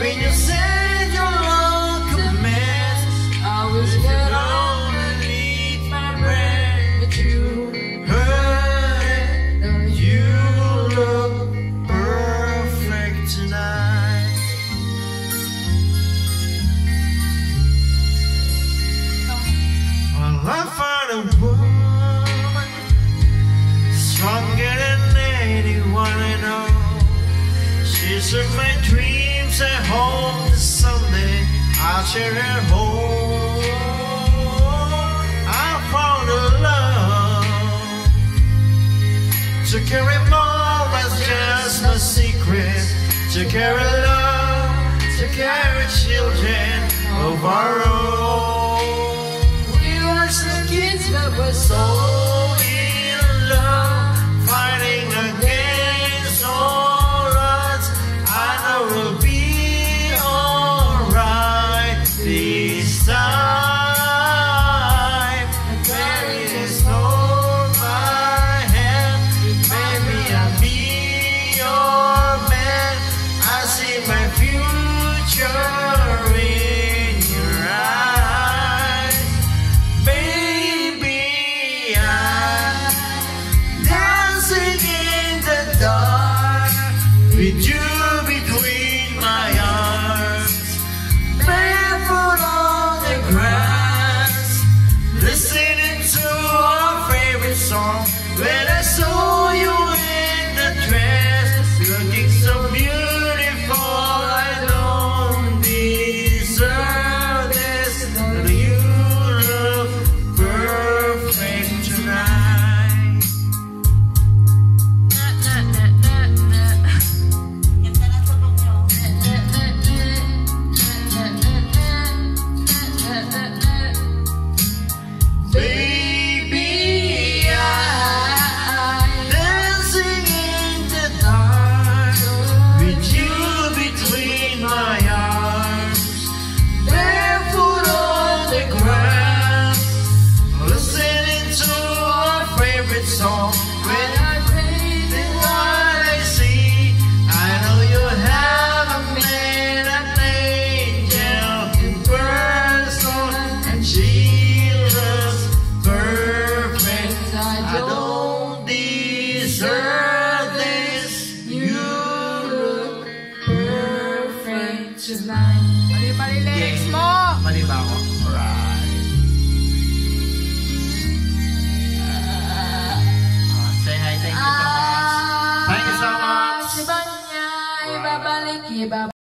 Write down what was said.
When you said you look a mess, I was underneath my breath, but you heard it. You look perfect tonight. Well, I found a woman stronger than anyone I know. She's in my dreams. I hope that someday I'll share her home. I found a love to carry more as just my secret, to carry love, to carry children of our own. We were some kids that were so in love, fighting against all odds. I know we'll be alright this time. And Mary has hold my hand. Maybe I'll be your man. I see my future in your eyes. Baby, I'm dancing in the dark with you between my arms, barefoot on the grass, listening to our favorite song. When I saw you in the dress, looking so beautiful, I don't deserve this, but you look perfect tonight. Baby, I'm dancing in the dark with you between my arms, barefoot on the grass, listening to our favorite song. When I think what I see, I know you haven't met an angel in person, and she looks perfect. I don't deserve this. You look perfect tonight. Mali lyrics mo! Mali ba ako? Alright. Say hi, thank you so much. Thank you so much. Si Banya, ibabalik, ibabalik.